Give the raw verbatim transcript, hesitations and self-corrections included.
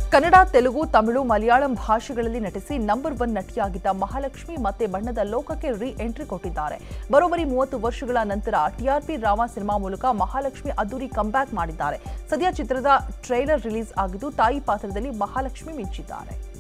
ಕನ್ನಡ, ತೆಲುಗು, ತಮಿಳು, ಮಲಯಾಳಂ ಭಾಷೆಗಳಲ್ಲಿ ನಟಿಸಿ number one ನಟಿಯಾಗಿದ್ದ ಮಹಾಲಕ್ಷ್ಮಿ ಮತ್ತೆ ಬಣ್ಣದ ಲೋಕಕ್ಕೆ ರೀ ಎಂಟ್ರಿ ಕೊಟ್ಟಿದ್ದಾರೆ. ಬರೋಬ್ಬರಿ ಮೂವತ್ತು ವರ್ಷಗಳ ನಂತರ ಟಿಆರ್ಪಿ ರಾಮ ಸಿನಿಮಾ ಮೂಲಕ ಮಹಾಲಕ್ಷ್ಮಿ ಅದ್ದೂರಿ ಕಂಬ್ಯಾಕ್ ಮಾಡಿದ್ದಾರೆ. ಸದ್ಯ ಚಿತ್ರದ ಟ್ರೈಲರ್ ರಿಲೀಸ್ ಆಗಿದ್ದು ತಾಯಿ ಪಾತ್ರದಲ್ಲಿ ಮಹಾಲಕ್ಷ್ಮಿ ಮಿಂಚಿದ್ದಾರೆ.